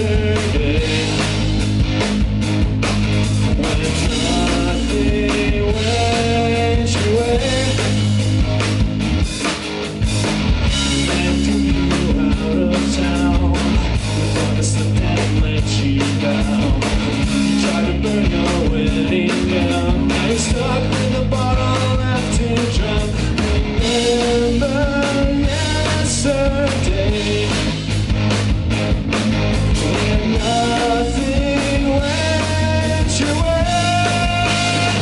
yesterday. When nothing went your way, left you out of town. The thought of slipped and let you down. You tried to burn your wedding gown. Now you're stuck with a bottle left to drown. Remember yesterday, when nothing went your way.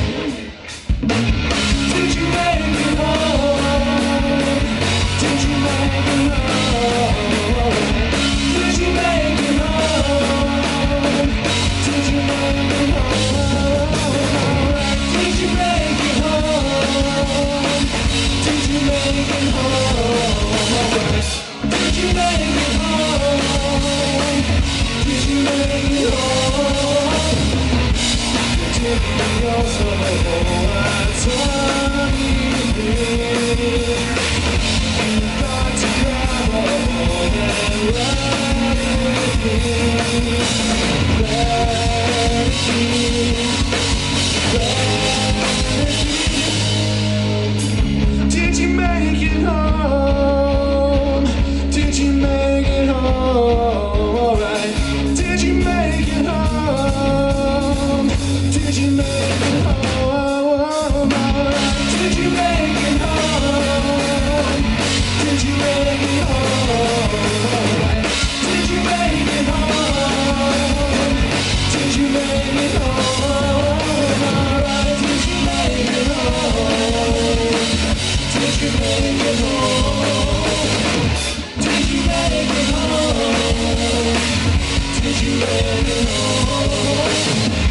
Did you make it home? Did you make it home? Did you make it home? Did you make it home? Did you make it home? Did you make it home? Did you make it home? Did you make it home? Take me also that's what you did. You got to grab a hold and run with me. Let it be, let it be. Did you make it home? Did you make it home? Alright. Did you make it home? Did you make it home? Alright. Did you make it home? Did you make it home? Alright. Did you make it home? Did you make it home? Alright. Did you make it home? Did you make it home? Did you make it home? Did you make it home?